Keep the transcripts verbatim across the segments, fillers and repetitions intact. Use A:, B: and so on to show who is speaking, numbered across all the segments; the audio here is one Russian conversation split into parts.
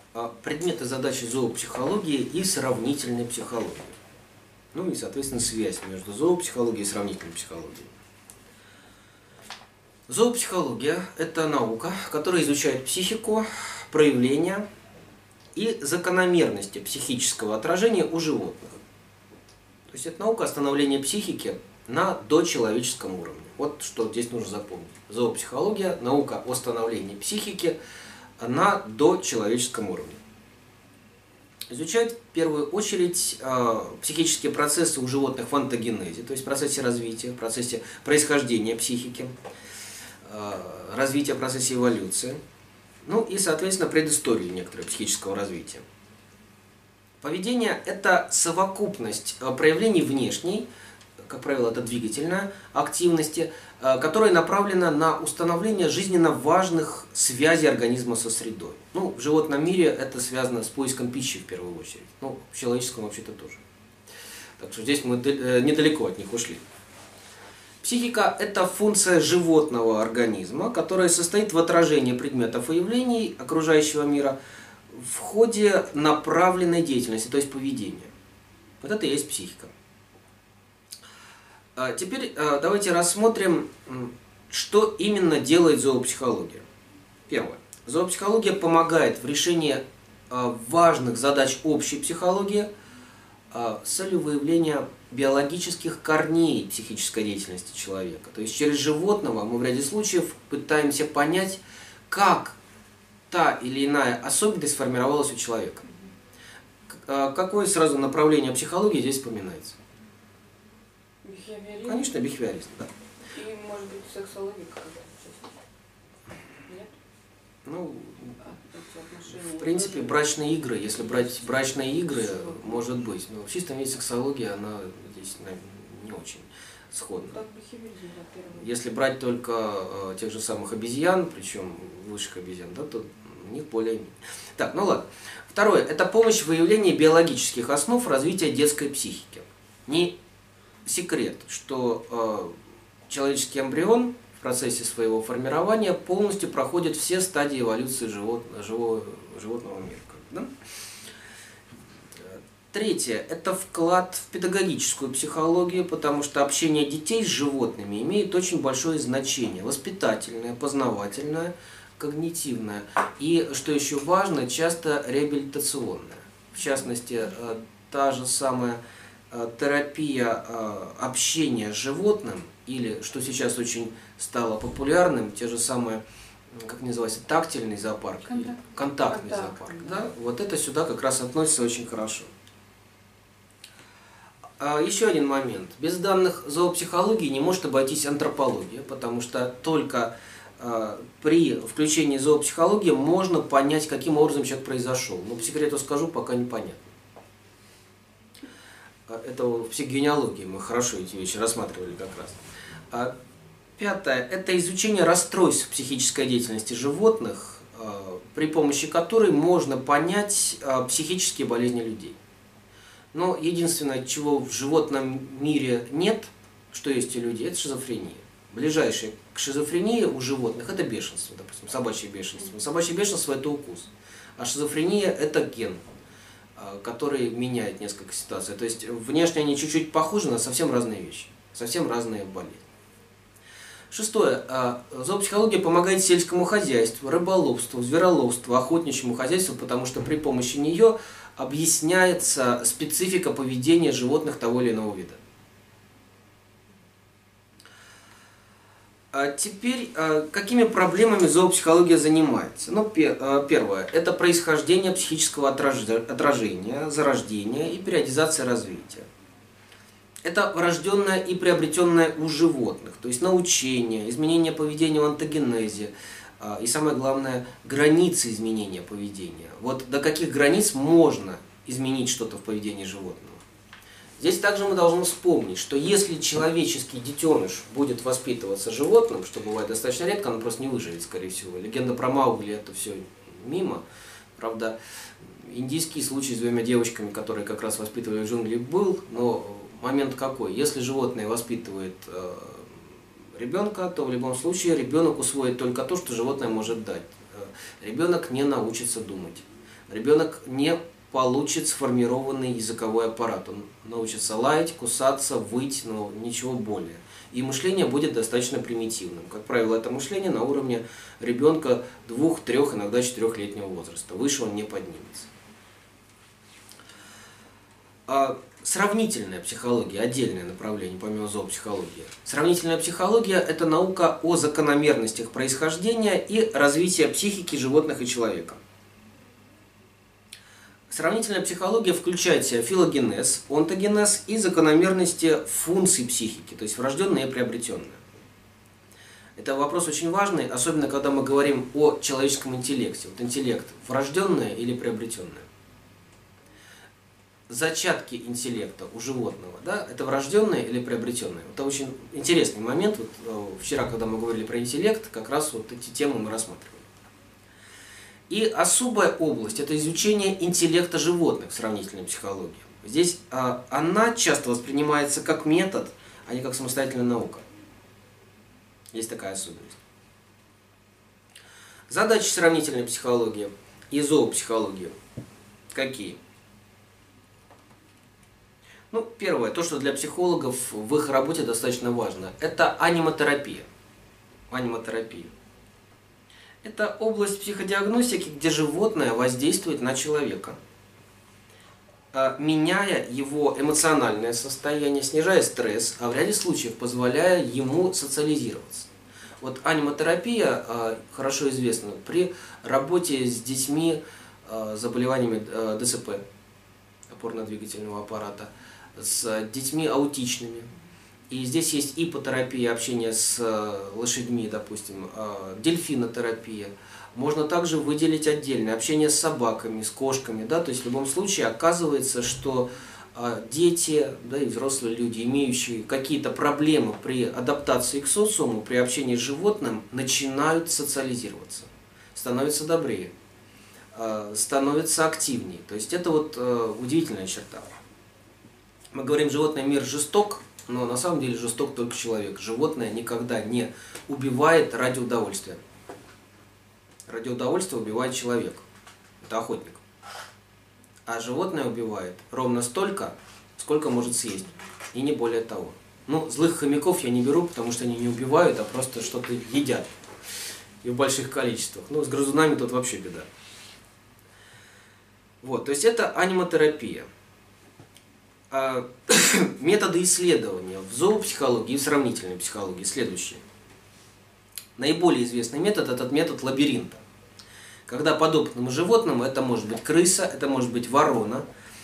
A: предметы задачи зоопсихологии и сравнительной психологии. Ну и, соответственно, связь между зоопсихологией и сравнительной психологией. Зоопсихология – это наука, которая изучает психику, проявления и закономерности психического отражения у животных. То есть это наука о становлении психики на дочеловеческом уровне. Вот что здесь нужно запомнить. Зоопсихология – наука о становлении психики на дочеловеческом уровне. Изучает в первую очередь э, психические процессы у животных в онтогенезе, то есть в процессе развития, в процессе происхождения психики, э, развития, в процессе эволюции, ну и, соответственно, предысторию некоторого психического развития. Поведение – это совокупность проявлений внешней, как правило, это двигательная активности, которая направлена на установление жизненно важных связей организма со средой. Ну, в животном мире это связано с поиском пищи в первую очередь. Ну, в человеческом вообще-то тоже. Так что здесь мы недалеко от них ушли. Психика – это функция животного организма, которая состоит в отражении предметов и явлений окружающего мира в ходе направленной деятельности, то есть поведения. Вот это и есть психика. Теперь давайте рассмотрим, что именно делает зоопсихология. Первое. Зоопсихология помогает в решении важных задач общей психологии с целью выявления биологических корней психической деятельности человека. То есть через животного мы в ряде случаев пытаемся понять, как та или иная особенность сформировалась у человека. Какое сразу направление психологии здесь вспоминается?
B: Бихевиоризм?
A: Конечно, бихевиоризм, да.
B: И, может быть, сексология какая-то? Нет?
A: Ну,
B: А,
A: в принципе, брачные игры, если брать брачные игры, может быть. Но в чистом виде сексология, она здесь не очень сходна.
B: Так, бихевиоризм, да, первый.
A: Если брать только э, тех же самых обезьян, причем высших обезьян, да, то у них более... Так, ну ладно. Второе. Это помощь в выявлении биологических основ развития детской психики. Не секрет, что э, человеческий эмбрион в процессе своего формирования полностью проходит все стадии эволюции живот, живого, животного мира. Да? Третье – это вклад в педагогическую психологию, потому что общение детей с животными имеет очень большое значение. Воспитательное, познавательное, когнитивное и, что еще важно, часто реабилитационное. В частности, та же самая терапия общения с животным, или, что сейчас очень стало популярным, те же самые, как называется, тактильный зоопарк,
B: Контакт.
A: или контактный
B: Контакт,
A: зоопарк.
B: да.
A: Да? Вот это сюда как раз относится очень хорошо. Еще один момент. Без данных зоопсихологии не может обойтись антропология, потому что только при включении зоопсихологии можно понять, каким образом человек произошел. Но по секрету скажу, пока непонятно. Это в психогенеалогии мы хорошо эти вещи рассматривали как раз. Пятое – это изучение расстройств психической деятельности животных, при помощи которой можно понять психические болезни людей. Но единственное, чего в животном мире нет, что есть у людей, это шизофрения. Ближайшее к шизофрении у животных – это бешенство, допустим, собачье бешенство. Собачье бешенство – это укус, а шизофрения – это ген, который меняет несколько ситуаций. То есть внешне они чуть-чуть похожи, но совсем разные вещи, совсем разные болезни. Шестое. Зоопсихология помогает сельскому хозяйству, рыболовству, звероловству, охотничьему хозяйству, потому что при помощи нее объясняется специфика поведения животных того или иного вида. А теперь, какими проблемами зоопсихология занимается? Ну, первое – это происхождение психического отражения, зарождения и периодизация развития. Это врожденное и приобретенное у животных, то есть научение, изменение поведения в онтогенезе и, самое главное, границы изменения поведения. Вот до каких границ можно изменить что-то в поведении животного. Здесь также мы должны вспомнить, что если человеческий детеныш будет воспитываться животным, что бывает достаточно редко, он просто не выживет, скорее всего. Легенда про Маугли – это все мимо. Правда, индийский случай с двумя девочками, которые как раз воспитывали в джунглях, был, но момент какой? Если животное воспитывает э, ребенка, то в любом случае ребенок усвоит только то, что животное может дать. Ребенок не научится думать. ребенок не получит сформированный языковой аппарат. Он научится лаять, кусаться, выть, но ничего более. И мышление будет достаточно примитивным. Как правило, это мышление на уровне ребенка двух, трех, иногда четырехлетнего возраста. Выше он не поднимется. А сравнительная психология, отдельное направление, помимо зоопсихологии. Сравнительная психология – это наука о закономерностях происхождения и развития психики животных и человека. Сравнительная психология включает в себя филогенез, онтогенез и закономерности функций психики, то есть врожденные и приобретенные. Это вопрос очень важный, особенно когда мы говорим о человеческом интеллекте. Вот интеллект врожденное или приобретенное? Зачатки интеллекта у животного, да, это врожденное или приобретенное? Это очень интересный момент. Вот, вчера, когда мы говорили про интеллект, как раз вот эти темы мы рассматривали. И особая область – это изучение интеллекта животных в сравнительной психологии. Здесь а, она часто воспринимается как метод, а не как самостоятельная наука. Есть такая особенность. Задачи сравнительной психологии и зоопсихологии какие? Ну, первое, то, что для психологов в их работе достаточно важно, это анимотерапия. Анимотерапия. Это область психодиагностики, где животное воздействует на человека, меняя его эмоциональное состояние, снижая стресс, а в ряде случаев позволяя ему социализироваться. Вот анимотерапия хорошо известна при работе с детьми с заболеваниями ДЦП, опорно-двигательного аппарата, с детьми аутичными. И здесь есть ипотерапия, общение с лошадьми, допустим, дельфинотерапия. Можно также выделить отдельное общение с собаками, с кошками. Да? То есть в любом случае оказывается, что дети, да, и взрослые люди, имеющие какие-то проблемы при адаптации к социуму, при общении с животным, начинают социализироваться, становятся добрее, становятся активнее. То есть это вот удивительная черта. Мы говорим, животный мир жесток, но на самом деле жесток только человек. Животное никогда не убивает ради удовольствия. Ради удовольствия убивает человек. Это охотник. А животное убивает ровно столько, сколько может съесть. И не более того. Ну, злых хомяков я не беру, потому что они не убивают, а просто что-то едят. И в больших количествах. Ну, с грызунами тут вообще беда. Вот, то есть это анимотерапия. Методы исследования в зоопсихологии и в сравнительной психологии следующие. Наиболее известный метод – этот метод лабиринта. Когда подопытному животному, это может быть крыса, это может быть ворона,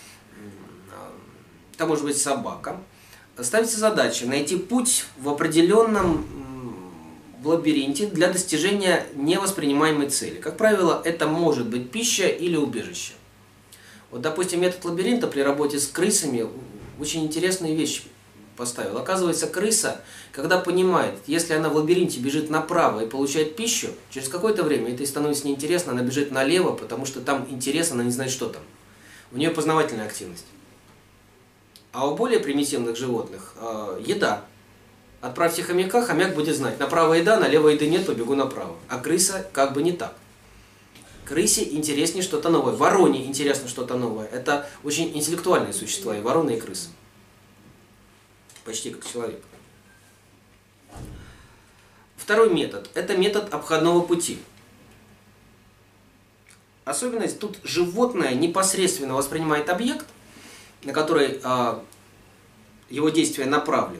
A: это может быть собака, ставится задача найти путь в определенном лабиринте для достижения невоспринимаемой цели. Как правило, это может быть пища или убежище. Вот, допустим, метод лабиринта при работе с крысами очень интересные вещи поставил. Оказывается, крыса, когда понимает, если она в лабиринте бежит направо и получает пищу, через какое-то время это ей становится неинтересно, она бежит налево, потому что там интересно, она не знает, что там. У нее познавательная активность. А у более примитивных животных э, еда. Отправьте хомяка, хомяк будет знать, направо еда, налево еды нет, побегу направо. А крыса как бы не так. Крысе интереснее что-то новое, вороне интересно что-то новое. Это очень интеллектуальные существа, и вороны, и крысы. Почти как человек. Второй метод – это метод обходного пути. Особенность тут: животное непосредственно воспринимает объект, на который а, его действия направлены.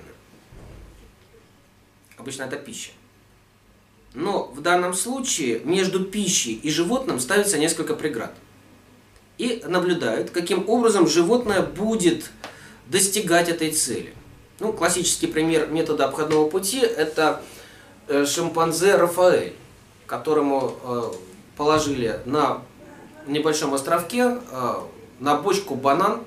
A: Обычно это пища. Но в данном случае между пищей и животным ставится несколько преград. И наблюдают, каким образом животное будет достигать этой цели. Ну, классический пример метода обходного пути – это шимпанзе Рафаэль, которому положили на небольшом островке на бочку банан,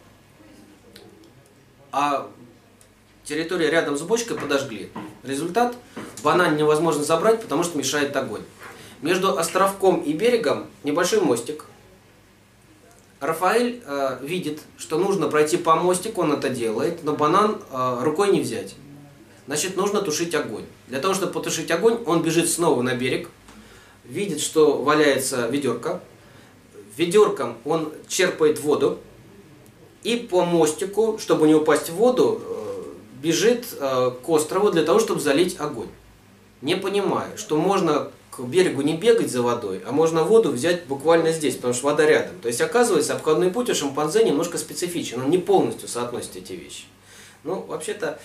A: а территорию рядом с бочкой подожгли. Результат – банан невозможно забрать, потому что мешает огонь. Между островком и берегом небольшой мостик. Рафаэль э, видит, что нужно пройти по мостику, он это делает, но банан э, рукой не взять. Значит, нужно тушить огонь. Для того, чтобы потушить огонь, он бежит снова на берег, видит, что валяется ведерко, ведерком он черпает воду и по мостику, чтобы не упасть в воду, бежит к острову для того, чтобы залить огонь. Не понимая, что можно к берегу не бегать за водой, а можно воду взять буквально здесь, потому что вода рядом. То есть, оказывается, обходной путь у шимпанзе немножко специфичен, он не полностью соотносит эти вещи. Ну, вообще-то,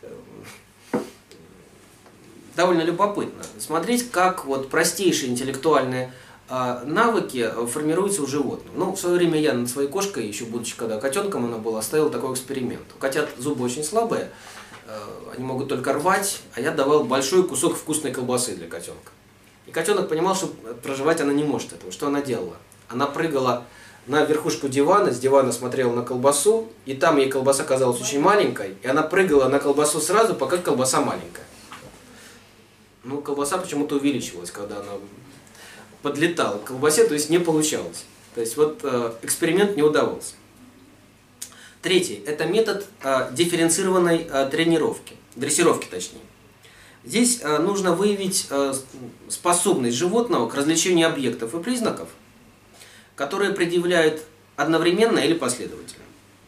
A: довольно любопытно смотреть, как вот простейшие интеллектуальные навыки формируются у животных. Ну, в свое время я над своей кошкой, еще будучи когда котенком она была, ставил такой эксперимент. У котят зубы очень слабые, они могут только рвать, а я давал большой кусок вкусной колбасы для котенка. И котенок понимал, что проживать она не может этого. Что она делала? Она прыгала на верхушку дивана, с дивана смотрела на колбасу, и там ей колбаса казалась очень маленькой, и она прыгала на колбасу сразу, пока колбаса маленькая. Ну, колбаса почему-то увеличивалась, когда она подлетала к колбасе, то есть не получалось. То есть вот э, эксперимент не удавался. Третий – это метод э, дифференцированной э, тренировки, дрессировки точнее. Здесь э, нужно выявить э, способность животного к различению объектов и признаков, которые предъявляют одновременно или последовательно.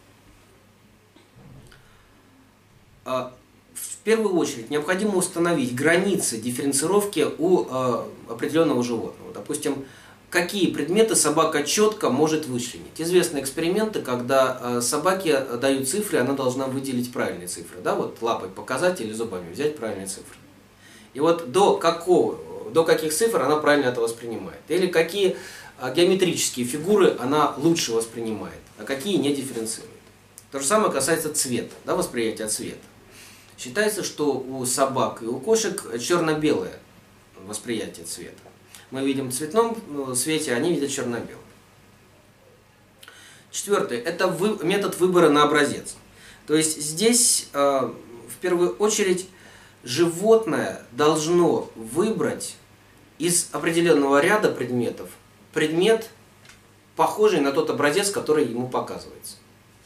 A: Э, в первую очередь необходимо установить границы дифференцировки у э, определенного животного. Допустим, какие предметы собака четко может вычленить. Известны эксперименты, когда э, собаке дают цифры, она должна выделить правильные цифры. Да? Вот лапой показать или зубами взять правильные цифры. И вот до, какого, до каких цифр она правильно это воспринимает. Или какие э, геометрические фигуры она лучше воспринимает, а какие не дифференцирует. То же самое касается цвета, да, восприятия цвета. Считается, что у собак и у кошек черно-белое восприятие цвета. Мы видим в цветном свете, они видят черно-белый. Четвертое – это вы, метод выбора на образец. То есть здесь э, в первую очередь животное должно выбрать из определенного ряда предметов предмет, похожий на тот образец, который ему показывается.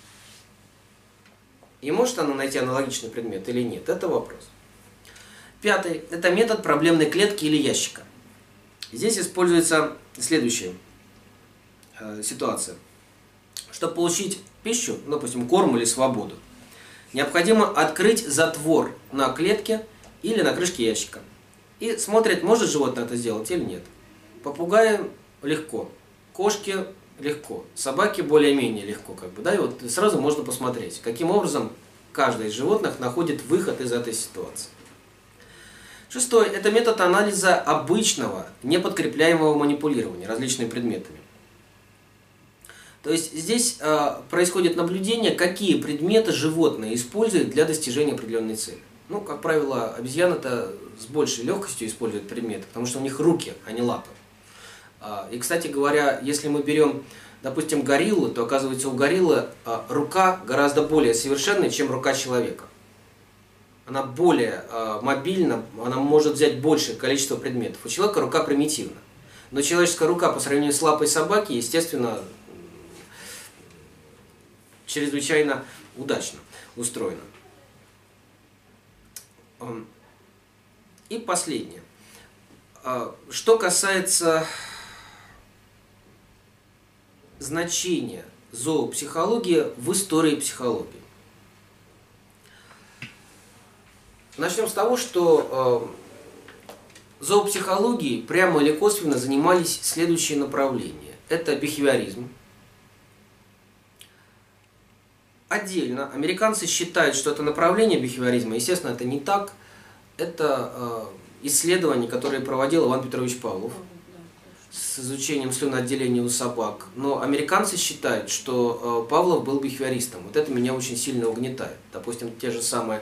A: И может оно найти аналогичный предмет или нет, это вопрос. Пятый – это метод проблемной клетки или ящика. Здесь используется следующая э, ситуация. Чтобы получить пищу, допустим, корм или свободу, необходимо открыть затвор на клетке или на крышке ящика. И смотрит, может животное это сделать или нет. Попугаи легко, кошки легко, собаки более-менее легко. Как бы, да? И вот сразу можно посмотреть, каким образом каждое из животных находит выход из этой ситуации. Шестой – это метод анализа обычного, неподкрепляемого манипулирования различными предметами. То есть здесь э, происходит наблюдение, какие предметы животное использует для достижения определенной цели. Ну, как правило, обезьяны-то с большей легкостью используют предметы, потому что у них руки, а не лапы. Э, и, кстати говоря, если мы берем, допустим, гориллу, то оказывается у гориллы э, рука гораздо более совершенная, чем рука человека. Она более э, мобильна, она может взять большее количество предметов. У человека рука примитивна. Но человеческая рука по сравнению с лапой собаки, естественно, чрезвычайно удачно устроена. И последнее. Что касается значения зоопсихологии в истории психологии. Начнем с того, что э, зоопсихологией прямо или косвенно занимались следующие направления. Это бихевиоризм. Отдельно американцы считают, что это направление бихевиоризма, естественно, это не так. Это э, исследования, которые проводил Иван Петрович Павлов с изучением слюноотделения у собак. Но американцы считают, что э, Павлов был бихевиористом. Вот это меня очень сильно угнетает. Допустим, те же самые...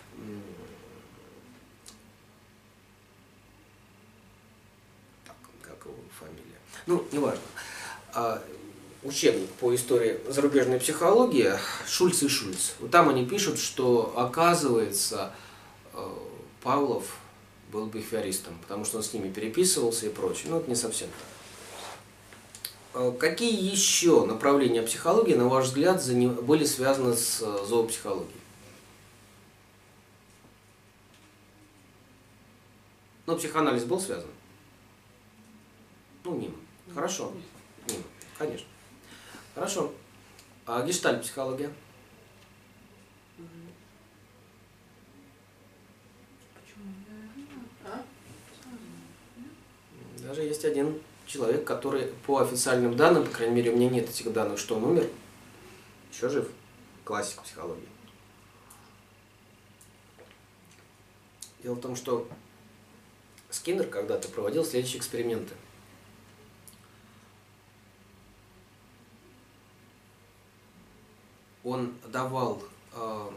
A: Фамилия. Ну, неважно. А, учебник по истории зарубежной психологии Шульц и Шульц. Вот там они пишут, что оказывается Павлов был бихевиористом, потому что он с ними переписывался и прочее. Ну, это не совсем так. Какие еще направления психологии, на ваш взгляд, были связаны с зоопсихологией? Ну, психоанализ был связан? Ну, мимо. Хорошо. Мимо. Конечно. Хорошо. А гештальт-психология?
B: Почему? А?
A: Даже есть один человек, который по официальным данным, по крайней мере, у меня нет этих данных, что он умер, еще жив. Классик психологии. Дело в том, что Скиннер когда-то проводил следующие эксперименты. Он давал э,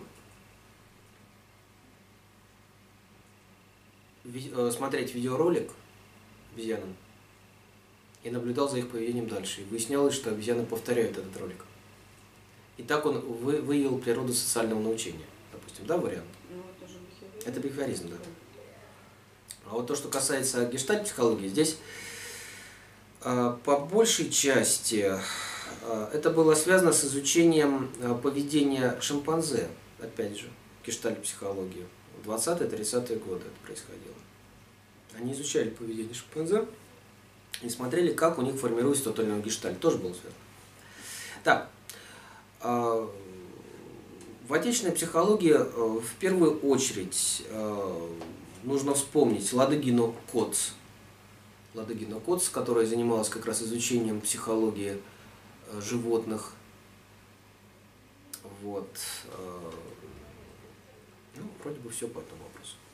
A: ви, э, смотреть видеоролик обезьянам и наблюдал за их поведением дальше. И выяснялось, что обезьяны повторяют этот ролик. И так он вы, выявил природу социального научения. Допустим, да, вариант?
B: Ну, это же бихевиоризм.
A: Это бихевиоризм, да. А вот то, что касается гештальт-психологии, здесь э, по большей части э, это было связано с изучением э, поведения шимпанзе, опять же, гештальт-психологии. В двадцатые-тридцатые годы это происходило. Они изучали поведение шимпанзе и смотрели, как у них формируется тот или иной гештальт. Тоже было связано. Так, э, в отечественной психологии э, в первую очередь э, нужно вспомнить Ладыгину Коц. Ладыгина Коц, которая занималась как раз изучением психологии э, животных. Вот. Э, ну, вроде бы все по этому вопросу.